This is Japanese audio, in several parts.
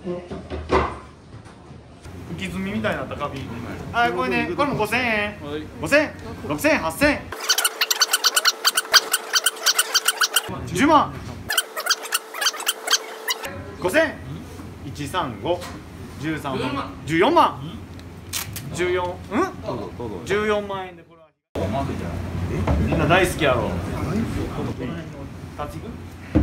浮き墨みたいになったカビ。はい、これね、これも5000円。5000、6000、8000。10万。5000、135、13万、14万。14、14万円でこれは。みんな大好きやろ。立ちぐ？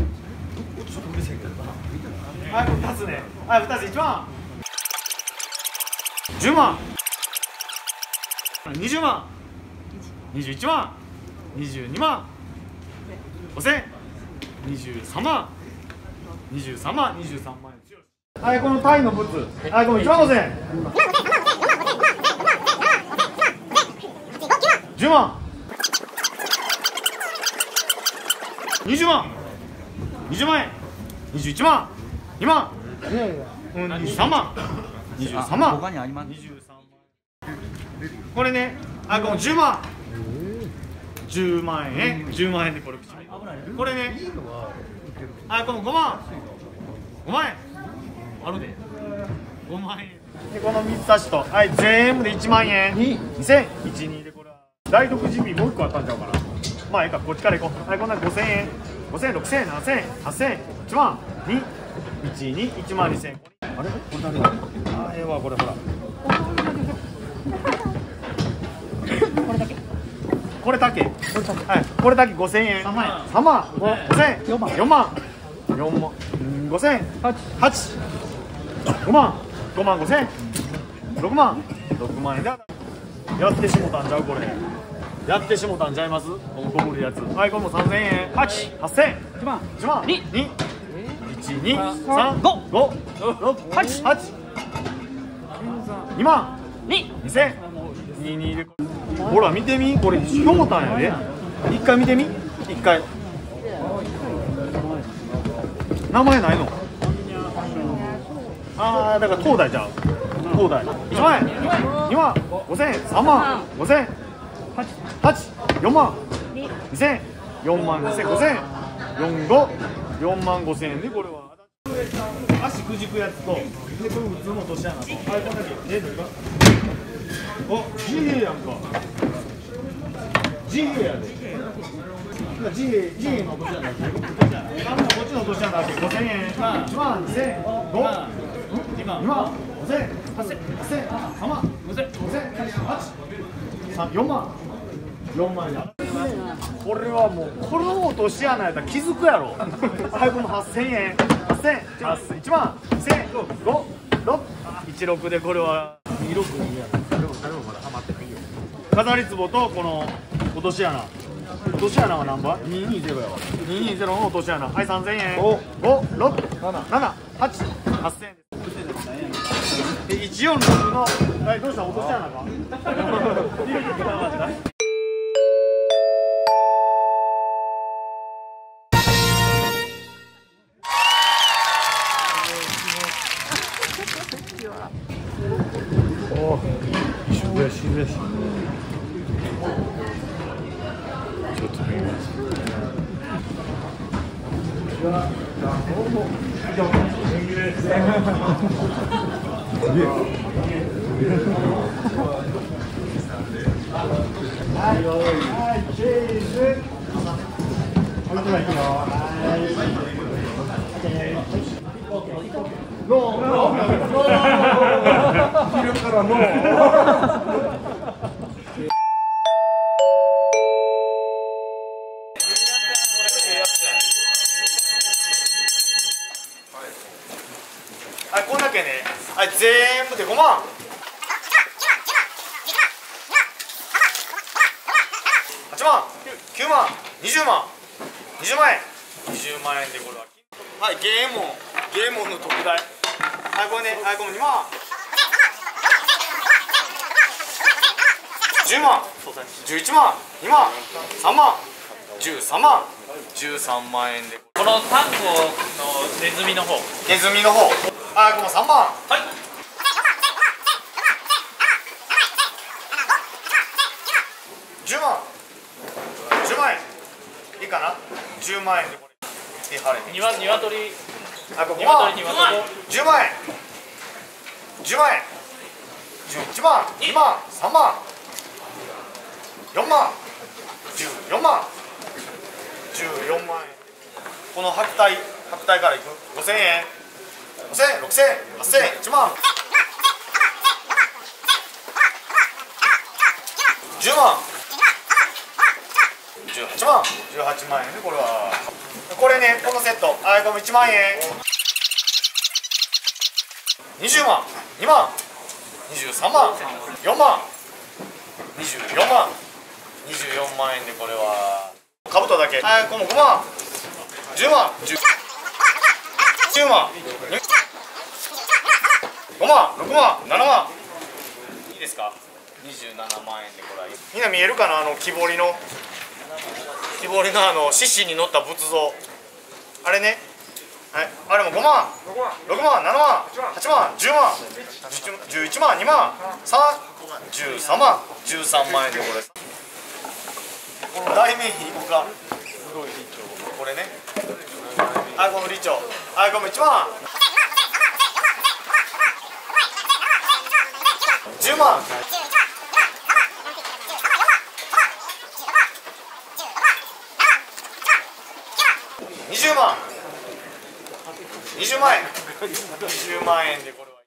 はい、これ立つね。はい、2つ1万。10万。20万。21万。22万。5000。23万。23万。23万円。はい、このタイのブツ。はい、この1万5000円。10万。20万。20万円。21万。2万。23万。23万。他にあります。23万。これね、あ、この10万。10万円。10万円でこれ口紅。これね、あ、この5万。5万円。あるで。5万円。で、この3つ差しと、はい、全部で1万円。2000、12でこれは。大徳寺美もう1個あったんちゃうかな。まあ、ええか、こっちから行こう。はい、こんな5000円。5000、6000、7000、8000、1万、2、12、1万2000。あれこれ誰だ。あ、ええわ、これほら。これだけ。はい、これだけ5000円。3万、5000、4万、4万、5000、8、5万、5万5000、6万、6万円で。やってしもたんちゃうこれ。やってしもたんちゃいます。このこぶるやつ。はい、これも3000円。8、8000、1万、1万、2、1、2、3、5、5、6、8、8、2万、2000、22で。ほら見てみ、これひょうたんやで。一回見てみ、一回。名前ないの。ああ、だから東大じゃん。東大。1万円、2万、5000、3万、5000、8、4万、2000、4万2000、5000、45、4万5000円でこれは。足くじくやつと、でこれ普通の落とし穴と、あれこんだけ。あ、自閉やんか。自閉やで。自閉の落とし穴だけ。こっちの落とし穴だけ5000円。1万2000、5、2万、5000、8000、3万、5000、8、4万、4万円。これはもう、この落とし穴やったら気づくやろ。はい、この8000円、8000、1万、2000、5、6、16でこれは26やろ。飾り壺とこの落とし穴。落とし穴は何倍 ?220 やわ。220の落とし穴。はい、3000円。5、6、7、8、8000円で。146の、はい、どうした落とし穴かおぉ、渋谷渋谷市。ちょっと見ます。はい、チーズ。はい、ノー、昼からノー。はい、こんだけね。はい、全部で5万。8万、9万、20万、20万円、20万円でこれは。はい、ゲーモンの特大。はい、これね、はい、これ2万。10万、11万、2万、3万、13万、13万円で。 このタンゴのネズミの方。 ネズミの方。はい、この3万。はい。10万。10万円。いいかな。10万円でこれ。 鶏。 あ、ここ5万、 鶏 10万円、10万円、11万、2万、3万、4万、14万、14万円。この白帯からいく。5000円、5000円、6000円、8000円、1万、10万、18万、18万円で、これは。これね、このセット、あ、これ1万円。20万、2万、23万、4万、24万、24万円で、これは。かぶとだけ。はい、この5万、10万、10万、5万、6万、7万。いいですか。27万円で、これは。みんな見えるかな、木彫りの獅子に乗った仏像。あれね。はい、あれも5万、6万、7万、8万、10万、11万、2万、13万、13万円で、これ。この大名品いこうか。これね。はい、このリチョ。はい、この1万。10万。20万。20万円。20万円で、これは。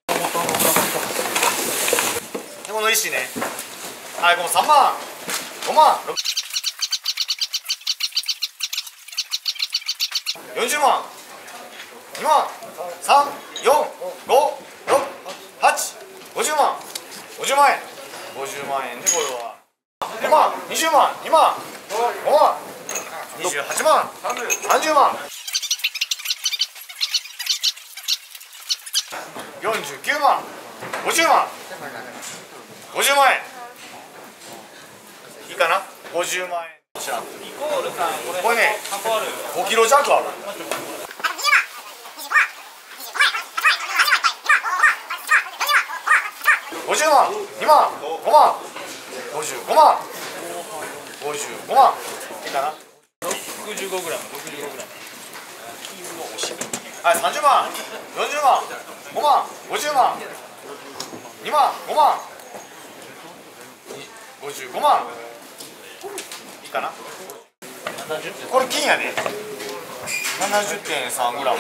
で、この石ね。はい、この3万。5万。40万、2万、3、4、5、6、8、50万、50万円、50万円で、これは。2万、20万、2万、5万、28万、30万、49万、50万、50万円。いいかな、50万円。これね、5キロ弱ある。50万、2万、5万、55万、55万。いいかな。 65グラム、65グラム。 はい、30万、40万、5万、50万、2万、5万、55万。いいかな。これ金やで。70.3グラム。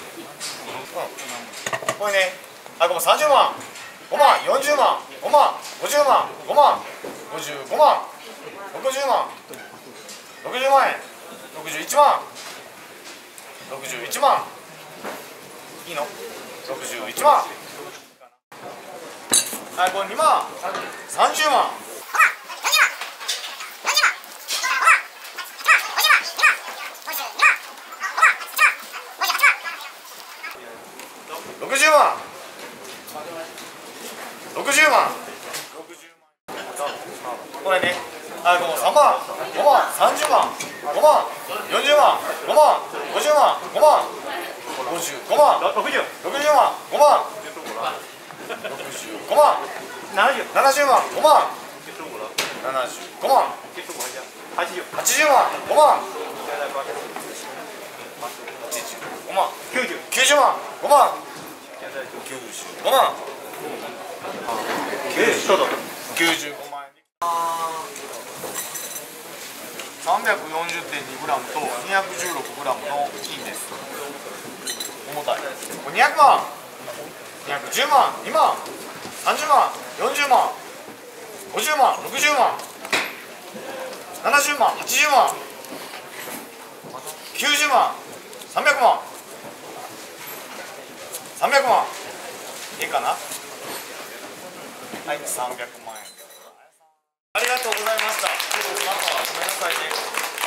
これね、あ、これ30万、5万、40万、5万、50万、5万、55万、60万、60万円、61万、61万。いいの？61万。はい、これ2万、30万。60万、60万、これね、あ、この3万、5万、30万、5万、40万、5万、50万、5万、55万、60万、5万、65万、70万、5万、75万、80万、5万、85万、90万、5万、95万、95万円。340.2グラムと 216グラムの金です。重たい。これ200万、210万、2万、30万、40万、50万、60万、70万、80万、90万、300万、300万。いいかな。はい、300万円。ありがとうございました。ごめんなさいね。